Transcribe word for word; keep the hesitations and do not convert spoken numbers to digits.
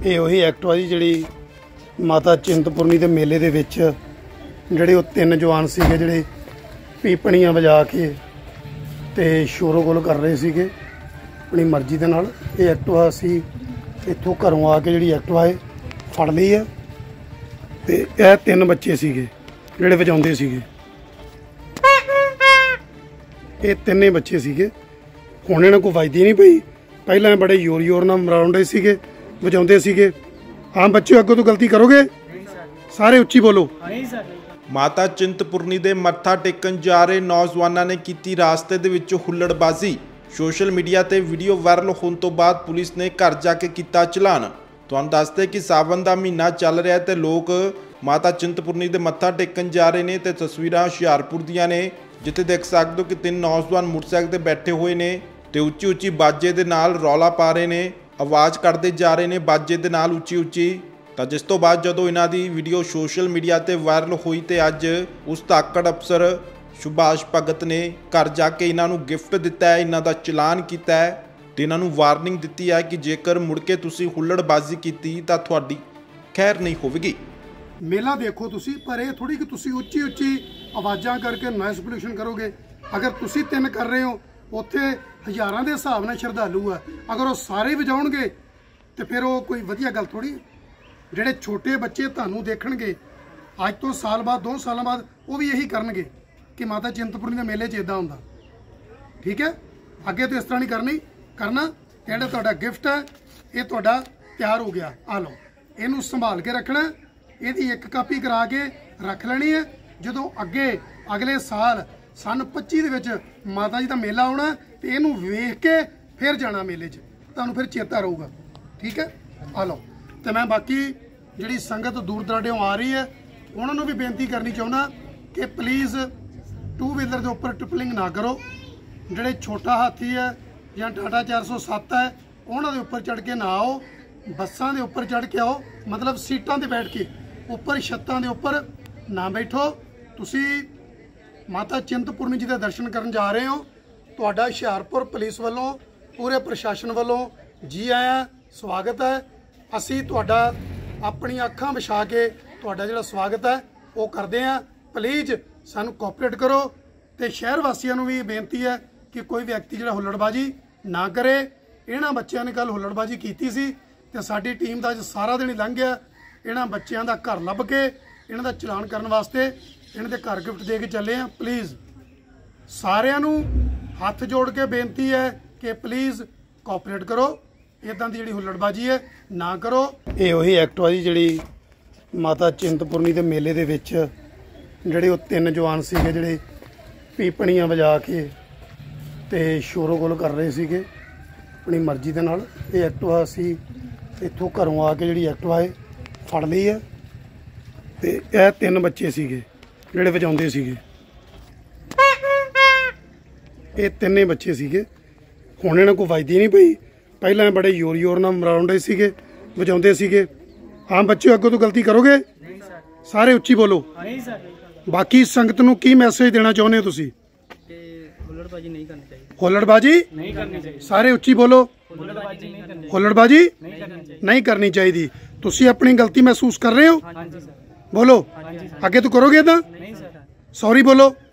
ਇਹ ਉਹੀ ਐਕਟਿਵਾ ਜੀ ਜਿਹੜੀ ਮਾਤਾ ਚਿੰਤਪੁਰਨੀ ਦੇ ਮੇਲੇ ਦੇ ਵਿੱਚ ਜਿਹੜੇ ਉਹ ਤਿੰਨ ਜਵਾਨ ਸੀਗੇ ਜਿਹੜੇ ਪੀਪਣੀਆਂ ਵਜਾ ਕੇ ਤੇ ਸ਼ੋਰੋ ਗੋਲ ਕਰ ਰਹੇ ਸੀਗੇ ਆਪਣੀ ਮਰਜ਼ੀ ਦੇ ਨਾਲ। ਇਹ ਐਕਟਿਵਾ ਅਸੀਂ ਇੱਥੋਂ ਘਰੋਂ ਆ ਕੇ ਜਿਹੜੀ ਐਕਟਿਵਾ ਹੈ ਫੜ ਲਈ ਹੈ ਤੇ ਇਹ ਤਿੰਨ ਬੱਚੇ ਸੀਗੇ ਜਿਹੜੇ ਵਜਾਉਂਦੇ ਸੀਗੇ। ਇਹ ਤਿੰਨੇ ਬੱਚੇ ਸੀਗੇ। ਹੁਣ ਇਹਨਾਂ ਕੋਲ ਵੱਜਦੀ ਨਹੀਂ ਪਈ, ਪਹਿਲਾਂ बड़े जोर जोर ਨਾਲ ਮਰਾਉਂਦੇ ਸੀਗੇ, ਵਜਾਉਂਦੇ ਸੀਗੇ। ਹਾਂ ਬੱਚਿਓ, ਅੱਗੋਂ ਤੋਂ ਗਲਤੀ ਕਰੋਗੇ? ਸਾਰੇ ਉੱਚੀ ਬੋਲੋ। ਮਾਤਾ ਚਿੰਤਪੁਰਨੀ ਦੇ ਮੱਥਾ ਟੇਕਣ ਜਾ ਰਹੇ ਨੌਜਵਾਨਾਂ ਨੇ ਕੀਤੀ ਰਾਸਤੇ ਦੇ ਵਿੱਚ ਹੁੱਲੜਬਾਜ਼ੀ। ਸੋਸ਼ਲ ਮੀਡੀਆ ਤੇ ਵੀਡੀਓ ਵਾਇਰਲ ਹੋਣ ਤੋਂ ਬਾਅਦ ਪੁਲਿਸ ਨੇ ਘਰ ਜਾ ਕੇ ਕੀਤਾ ਚਲਾਨ। ਤੁਹਾਨੂੰ ਦੱਸਦੇ ਕਿ ਸਾਵਨ ਦਾ ਮਹੀਨਾ ਚੱਲ ਰਿਹਾ ਤੇ ਲੋਕ ਮਾਤਾ ਚਿੰਤਪੁਰਨੀ ਦੇ ਮੱਥਾ ਟੇਕਣ ਜਾ ਰਹੇ ਨੇ ਤੇ ਤਸਵੀਰਾਂ ਹੁਸ਼ਿਆਰਪੁਰ ਦੀਆਂ ਨੇ, ਜਿੱਥੇ ਦੇਖ ਸਕਦੇ ਹੋ ਕਿ ਤਿੰਨ ਨੌਜਵਾਨ ਮੋਟਰਸਾਈਕਲ ਤੇ ਬੈਠੇ ਹੋਏ ਨੇ ਤੇ ਉੱਚੀ ਉੱਚੀ ਬਾਜੇ ਦੇ ਨਾਲ ਰੌਲਾ ਪਾ ਰਹੇ ਨੇ, ਆਵਾਜ਼ ਕੱਢਦੇ ਜਾ ਰਹੇ ਨੇ ਬਾਜੇ ਦੇ ਨਾਲ ਉੱਚੀ ਉੱਚੀ। ਤਾਂ ਜਿਸ ਤੋਂ ਬਾਅਦ ਜਦੋਂ ਇਹਨਾਂ ਦੀ ਵੀਡੀਓ ਸੋਸ਼ਲ ਮੀਡੀਆ ਤੇ ਵਾਇਰਲ ਹੋਈ ਤੇ ਅੱਜ ਉਸ ਧਾਕੜ ਅਫਸਰ ਸੁਭਾਸ਼ ਭਗਤ ਨੇ ਘਰ ਜਾ ਕੇ ਇਹਨਾਂ ਨੂੰ ਗਿਫਟ ਦਿੱਤਾ ਹੈ, ਇਹਨਾਂ ਦਾ ਚਲਾਨ ਕੀਤਾ ਹੈ ਤੇ ਇਹਨਾਂ ਨੂੰ ਵਾਰਨਿੰਗ ਦਿੱਤੀ ਹੈ ਕਿ ਜੇਕਰ ਮੁੜ ਕੇ ਤੁਸੀਂ ਹੁੱਲੜਬਾਜ਼ੀ ਕੀਤੀ ਤਾਂ ਤੁਹਾਡੀ ਖੈਰ ਨਹੀਂ ਹੋਵੇਗੀ। ਮੇਲਾ ਦੇਖੋ ਤੁਸੀਂ, ਪਰ ਇਹ ਥੋੜੀ ਕਿ ਤੁਸੀਂ ਉੱਚੀ ਉੱਚੀ ਆਵਾਜ਼ਾਂ ਕਰਕੇ ਨੋਇਸ ਪੋਲੂਸ਼ਨ ਕਰੋਗੇ। ਅਗਰ ਤੁਸੀਂ ਤਿੰਨ ਕਰ ਰਹੇ ਹੋ, ਉੱਥੇ ਹਜ਼ਾਰਾਂ ਦੇ ਹਿਸਾਬ ਨਾਲ ਸ਼ਰਧਾਲੂ ਆ, ਅਗਰ ਉਹ ਸਾਰੇ ਵਜਾਉਣਗੇ ਤੇ ਫਿਰ ਉਹ ਕੋਈ ਵਧੀਆ ਗੱਲ ਥੋੜੀ। ਜਿਹੜੇ ਛੋਟੇ ਬੱਚੇ ਤੁਹਾਨੂੰ ਦੇਖਣਗੇ ਅੱਜ ਤੋਂ ਸਾਲ ਬਾਅਦ ਦੋ ਸਾਲਾਂ ਬਾਅਦ ਉਹ ਵੀ ਇਹੀ ਕਰਨਗੇ ਕਿ ਮਾਤਾ ਚਿੰਤਪੁਰਨੀ ਦੇ ਮੇਲੇ 'ਚ ਇਦਾਂ ਹੁੰਦਾ। ਠੀਕ ਹੈ, ਅੱਗੇ ਤੋਂ ਇਸ ਤਰ੍ਹਾਂ ਨਹੀਂ ਕਰਨੀ ਕਰਨਾ। ਜਿਹੜਾ ਤੁਹਾਡਾ ਗਿਫਟ ਹੈ ਇਹ ਤੁਹਾਡਾ ਤਿਆਰ ਹੋ ਗਿਆ, ਆ ਲਓ, ਇਹਨੂੰ ਸੰਭਾਲ ਕੇ ਰੱਖਣਾ। ਇਹਦੀ ਇੱਕ ਕਾਪੀ ਕਰਾ ਕੇ ਰੱਖ ਲੈਣੀ ਹੈ। ਜਦੋਂ ਅੱਗੇ ਅਗਲੇ ਸਾਲ ਸਨ ਪੱਚੀ ਦੇ ਵਿੱਚ ਮਾਤਾ ਜੀ ਦਾ ਮੇਲਾ ਆਉਣਾ ਤੇ ਇਹਨੂੰ ਵੇਖ ਕੇ ਫਿਰ ਜਾਣਾ ਮੇਲੇ 'ਚ, ਤੁਹਾਨੂੰ ਫਿਰ ਚੇਤਾ ਰਹੂਗਾ। ਠੀਕ ਹੈ, ਆ ਲਓ। ਤੇ ਮੈਂ ਬਾਕੀ ਜਿਹੜੀ ਸੰਗਤ ਦੂਰ ਦਰਾਡਿਓਂ ਆ ਰਹੀ ਹੈ ਉਹਨਾਂ ਨੂੰ ਵੀ ਬੇਨਤੀ ਕਰਨੀ ਚਾਹੁੰਦਾ ਕਿ ਪਲੀਜ਼ ਟੂ ਵੀਲਰ ਦੇ ਉੱਪਰ ਟ੍ਰਿਪਲਿੰਗ ਨਾ ਕਰੋ। ਜਿਹੜੇ ਛੋਟਾ ਹਾਥੀ ਹੈ ਜਾਂ ਟਾਟਾ ਚਾਰ ਸੌ ਸੱਤ ਹੈ ਉਹਨਾਂ ਦੇ ਉੱਪਰ ਚੜ੍ਹ ਕੇ ਨਾ ਆਓ। ਬੱਸਾਂ ਦੇ ਉੱਪਰ ਚੜ੍ਹ ਕੇ ਆਓ, ਮਤਲਬ ਸੀਟਾਂ ਤੇ ਬੈਠ ਕੇ, ਉੱਪਰ ਛੱਤਾਂ ਦੇ ਉੱਪਰ ਨਾ ਬੈਠੋ। ਤੁਸੀਂ ਮਾਤਾ ਚਿੰਤਪੁਰਨੀ ਜੀ ਦੇ ਦਰਸ਼ਨ ਕਰਨ ਜਾ ਰਹੇ ਹੋ। ਤੁਹਾਡਾ ਹੁਸ਼ਿਆਰਪੁਰ ਪੁਲਿਸ ਵੱਲੋਂ, ਪੂਰੇ ਪ੍ਰਸ਼ਾਸਨ ਵੱਲੋਂ ਜੀ ਆਇਆਂ, ਸਵਾਗਤ ਹੈ। ਅਸੀਂ ਤੁਹਾਡਾ ਆਪਣੀ ਅੱਖਾਂ ਵਿਛਾ ਕੇ ਤੁਹਾਡਾ ਜਿਹੜਾ ਸਵਾਗਤ ਹੈ ਉਹ ਕਰਦੇ ਹਾਂ। ਪਲੀਜ਼ ਸਾਨੂੰ ਕੋਆਪਰੇਟ ਕਰੋ ਤੇ ਸ਼ਹਿਰ ਵਾਸੀਆਂ ਨੂੰ ਵੀ ਬੇਨਤੀ ਹੈ ਕਿ ਕੋਈ ਵਿਅਕਤੀ ਜਿਹੜਾ ਹੁੱਲੜਬਾਜ਼ੀ ਨਾ ਕਰੇ। ਇਹਨਾਂ ਬੱਚਿਆਂ ਨੇ ਕੱਲ ਹੁੱਲੜਬਾਜ਼ੀ ਕੀਤੀ ਸੀ ਤੇ ਸਾਡੀ ਟੀਮ ਦਾ ਅੱਜ ਸਾਰਾ ਦਿਨ ਹੀ ਲੰਘ ਗਿਆ ਇਹਨਾਂ ਬੱਚਿਆਂ ਦਾ ਘਰ ਲੱਭ ਕੇ ਇਹਨਾਂ ਦਾ ਚਲਾਨ ਕਰਨ ਵਾਸਤੇ। ਇਹਨਾਂ ਦੇ ਘਰ ਗਿਫਟ ਦੇ ਕੇ ਚੱਲੇ ਆ। ਪਲੀਜ਼ ਸਾਰਿਆਂ ਨੂੰ ਹੱਥ ਜੋੜ ਕੇ ਬੇਨਤੀ ਹੈ ਕਿ ਪਲੀਜ਼ ਕੋਆਪਰੇਟ ਕਰੋ, ਇਦਾਂ ਦੀ ਜਿਹੜੀ ਹੁੱਲੜਬਾਜ਼ੀ ਹੈ ਨਾ ਕਰੋ। ਇਹ ਉਹੀ ਐਕਟਿਵਾ ਜੀ ਜਿਹੜੀ ਮਾਤਾ ਚਿੰਤਪੁਰਨੀ ਦੇ ਮੇਲੇ ਦੇ ਵਿੱਚ ਜਿਹੜੇ ਉਹ ਤਿੰਨ ਜਵਾਨ ਸੀਗੇ ਜਿਹੜੇ ਪੀਪਣੀਆਂ ਵਜਾ ਕੇ ਤੇ ਸ਼ੋਰੋ ਗੋਲ ਕਰ ਰਹੇ ਸੀਗੇ ਆਪਣੀ ਮਰਜ਼ੀ ਦੇ ਨਾਲ। ਇਹ ਐਕਟਿਵਾ ਅਸੀਂ ਇੱਥੋਂ ਘਰੋਂ ਆ ਕੇ ਜਿਹੜੀ ਐਕਟਿਵਾ ਹੈ ਫੜ ਲਈ ਹੈ ਤੇ ਇਹ ਤਿੰਨ ਬੱਚੇ ਸੀਗੇ ਜਿਹੜੇ ਵਜਾਉਂਦੇ ਸੀਗੇ। ਇਹ ਤਿੰਨੇ ਬੱਚੇ ਸੀਗੇ। ਹੁਣ ਇਹਨਾਂ ਕੋਲ ਵੱਜਦੀ ਨਹੀਂ ਪਈ, ਪਹਿਲਾਂ बड़े जोर जोर ਨਾਲ ਮਰਾਉਂਦੇ ਸੀਗੇ, ਵਜਾਉਂਦੇ ਸੀਗੇ। ਹਾਂ ਬੱਚਿਓ, ਅੱਗੋਂ ਤੋਂ ਗਲਤੀ ਕਰੋਗੇ? ਸਾਰੇ ਉੱਚੀ ਬੋਲੋ। ਬਾਕੀ ਸੰਗਤ ਨੂੰ ਕੀ ਮੈਸੇਜ ਦੇਣਾ ਚਾਹੁੰਦੇ ਹੋ ਤੁਸੀਂ? ਹੁੱਲੜਬਾਜ਼ੀ ਨਹੀਂ ਕਰਨੀ ਚਾਹੀਦੀ। ਹੁੱਲੜਬਾਜ਼ੀ ਨਹੀਂ ਕਰਨੀ ਚਾਹੀਦੀ। ਸਾਰੇ ਉੱਚੀ ਬੋਲੋ। ਹੁੱਲੜਬਾਜ਼ੀ ਨਹੀਂ ਕਰਨੀ। ਹੁੱਲੜਬਾਜ਼ੀ ਨਹੀਂ ਕਰਨੀ ਚਾਹੀਦੀ। ਨਹੀਂ ਕਰਨੀ ਚਾਹੀਦੀ। ਤੁਸੀਂ ਆਪਣੀ ਗਲਤੀ ਮਹਿਸੂਸ ਕਰ ਰਹੇ ਹੋ? ਹਾਂਜੀ ਸਰ। ਬੋਲੋ। ਅੱਗੇ ਤੋਂ ਕਰੋਗੇ ਤਾਂ? ਨਹੀਂ ਸਰ। ਸੌਰੀ ਬੋਲੋ।